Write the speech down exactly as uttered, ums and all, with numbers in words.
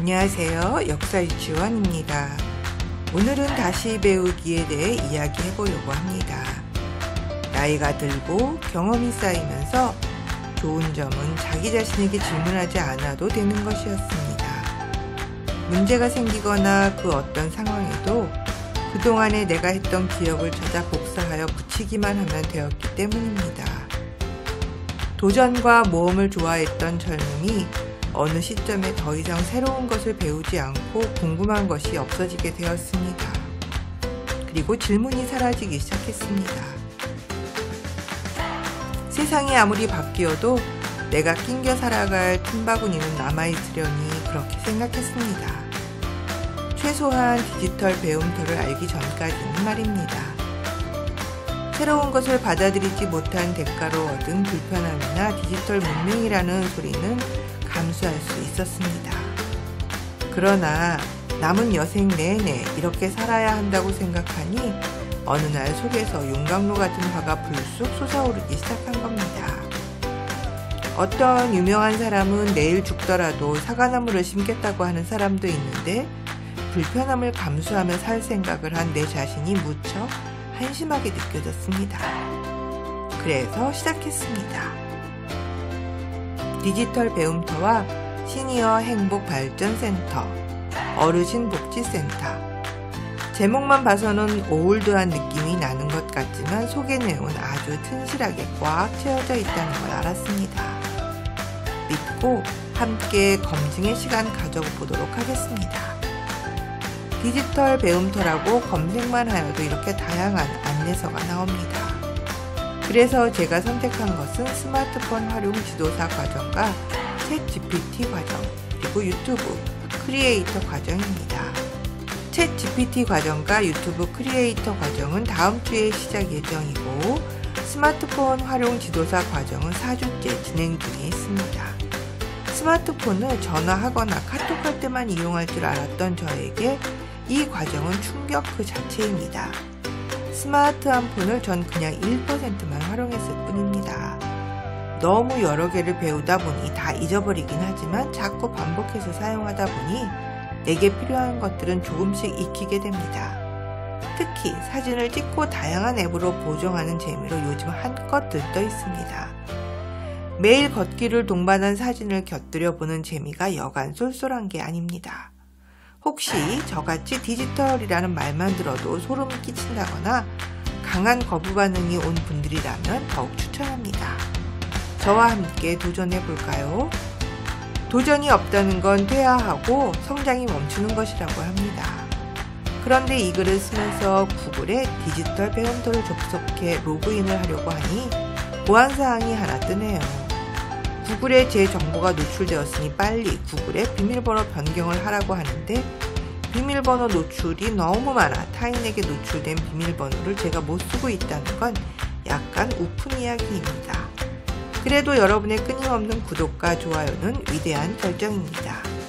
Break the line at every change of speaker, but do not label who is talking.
안녕하세요. 역사유치원입니다. 오늘은 다시 배우기에 대해 이야기해 보려고 합니다. 나이가 들고 경험이 쌓이면서 좋은 점은 자기 자신에게 질문하지 않아도 되는 것이었습니다. 문제가 생기거나 그 어떤 상황에도 그동안에 내가 했던 기억을 찾아 복사하여 붙이기만 하면 되었기 때문입니다. 도전과 모험을 좋아했던 젊은이 어느 시점에 더 이상 새로운 것을 배우지 않고 궁금한 것이 없어지게 되었습니다. 그리고 질문이 사라지기 시작했습니다. 세상이 아무리 바뀌어도 내가 낑겨 살아갈 틈바구니는 남아있으려니 그렇게 생각했습니다. 최소한 디지털 배움터를 알기 전까지는 말입니다. 새로운 것을 받아들이지 못한 대가로 얻은 불편함이나 디지털 문맹이라는 소리는 감수할 수 있었습니다. 그러나 남은 여생 내내 이렇게 살아야 한다고 생각하니 어느 날 속에서 용광로 같은 화가 불쑥 솟아오르기 시작한 겁니다. 어떤 유명한 사람은 내일 죽더라도 사과나무를 심겠다고 하는 사람도 있는데 불편함을 감수하며 살 생각을 한 내 자신이 무척 한심하게 느껴졌습니다. 그래서 시작했습니다. 디지털 배움터와 시니어 행복발전센터, 어르신복지센터. 제목만 봐서는 올드한 느낌이 나는 것 같지만 속의 내용은 아주 튼실하게 꽉 채워져 있다는 걸 알았습니다. 믿고 함께 검증의 시간 가져보도록 하겠습니다. 디지털 배움터라고 검색만 하여도 이렇게 다양한 안내서가 나옵니다. 그래서 제가 선택한 것은 스마트폰 활용 지도사 과정과 챗 지피티 과정, 그리고 유튜브 크리에이터 과정입니다. 챗 지피티 과정과 유튜브 크리에이터 과정은 다음 주에 시작 예정이고 스마트폰 활용 지도사 과정은 사 주째 진행 중에 있습니다. 스마트폰을 전화하거나 카톡할 때만 이용할 줄 알았던 저에게 이 과정은 충격 그 자체입니다. 스마트한 폰을 전 그냥 일 퍼센트만 활용했을 뿐입니다. 너무 여러 개를 배우다 보니 다 잊어버리긴 하지만 자꾸 반복해서 사용하다 보니 내게 필요한 것들은 조금씩 익히게 됩니다. 특히 사진을 찍고 다양한 앱으로 보정하는 재미로 요즘 한껏 들떠 있습니다. 매일 걷기를 동반한 사진을 곁들여 보는 재미가 여간 쏠쏠한 게 아닙니다. 혹시 저같이 디지털이라는 말만 들어도 소름이 끼친다거나 강한 거부 반응이 온 분들이라면 더욱 추천합니다. 저와 함께 도전해볼까요? 도전이 없다는 건 퇴화하고 성장이 멈추는 것이라고 합니다. 그런데 이 글을 쓰면서 구글에 디지털 배움터를 접속해 로그인을 하려고 하니 보안사항이 하나 뜨네요. 구글에 제 정보가 노출되었으니 빨리 구글에 비밀번호 변경을 하라고 하는데 비밀번호 노출이 너무 많아 타인에게 노출된 비밀번호를 제가 못 쓰고 있다는 건 약간 우픈 이야기입니다. 그래도 여러분의 끊임없는 구독과 좋아요는 위대한 결정입니다.